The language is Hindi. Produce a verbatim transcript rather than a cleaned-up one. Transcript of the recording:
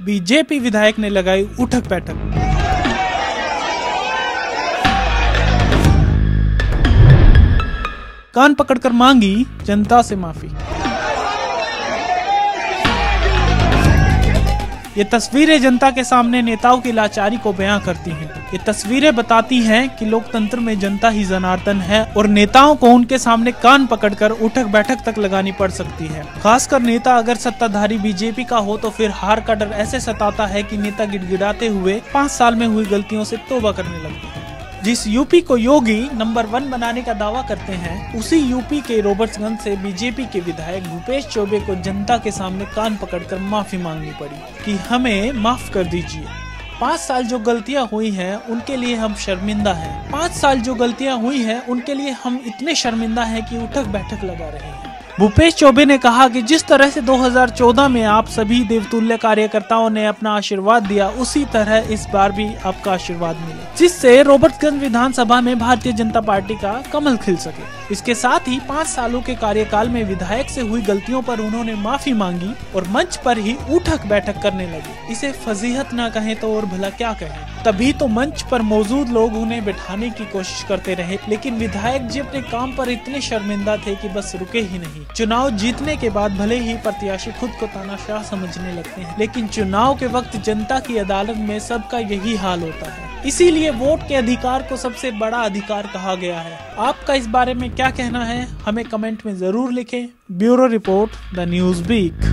बीजेपी विधायक ने लगाई उठक बैठक। कान पकड़कर मांगी जनता से माफी। ये तस्वीरें जनता के सामने नेताओं की लाचारी को बयां करती हैं। ये तस्वीरें बताती हैं कि लोकतंत्र में जनता ही जनार्दन है और नेताओं को उनके सामने कान पकड़कर उठक बैठक तक लगानी पड़ सकती है। खासकर नेता अगर सत्ताधारी बीजेपी का हो तो फिर हार का डर ऐसे सताता है कि नेता गिड़गिड़ाते हुए पाँच साल में हुई गलतियों से तौबा करने लगते हैं। जिस यूपी को योगी नंबर वन बनाने का दावा करते हैं, उसी यूपी के रॉबर्ट्सगंज से बीजेपी के विधायक भूपेश चौबे को जनता के सामने कान पकड़कर माफी मांगनी पड़ी कि हमें माफ कर दीजिए। पाँच साल जो गलतियां हुई हैं उनके लिए हम शर्मिंदा हैं। पाँच साल जो गलतियां हुई हैं उनके लिए हम इतने शर्मिंदा हैं कि उठक बैठक लगा रहे हैं। भूपेश चौबे ने कहा कि जिस तरह से दो हज़ार चौदह में आप सभी देवतुल्य कार्यकर्ताओं ने अपना आशीर्वाद दिया, उसी तरह इस बार भी आपका आशीर्वाद मिले, जिससे रॉबर्ट्सगंज विधानसभा में भारतीय जनता पार्टी का कमल खिल सके। इसके साथ ही पाँच सालों के कार्यकाल में विधायक से हुई गलतियों पर उन्होंने माफी मांगी और मंच पर ही उठक बैठक करने लगे। इसे फजीहत न कहें तो और भला क्या कहें। तभी तो मंच पर मौजूद लोग उन्हें बैठाने की कोशिश करते रहे, लेकिन विधायक जी अपने काम पर इतने शर्मिंदा थे कि बस रुके ही नहीं। चुनाव जीतने के बाद भले ही प्रत्याशी खुद को तानाशाह समझने लगते हैं, लेकिन चुनाव के वक्त जनता की अदालत में सबका यही हाल होता है। इसीलिए वोट के अधिकार को सबसे बड़ा अधिकार कहा गया है। आपका इस बारे में क्या कहना है, हमें कमेंट में जरूर लिखें। Bureau report, the news week.